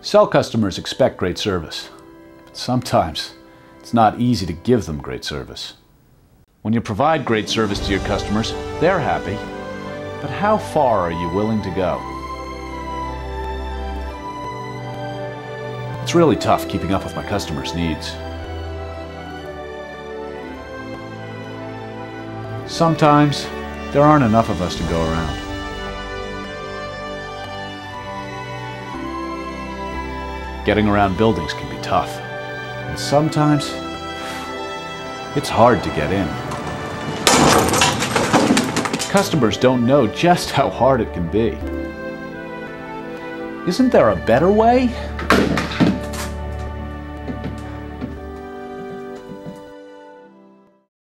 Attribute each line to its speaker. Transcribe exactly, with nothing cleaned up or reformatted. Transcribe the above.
Speaker 1: Cell customers expect great service, but sometimes it's not easy to give them great service. When you provide great service to your customers, they're happy, but how far are you willing to go? It's really tough keeping up with my customers' needs. Sometimes there aren't enough of us to go around. Getting around buildings can be tough, and sometimes it's hard to get in. Customers don't know just how hard it can be. Isn't there a better way?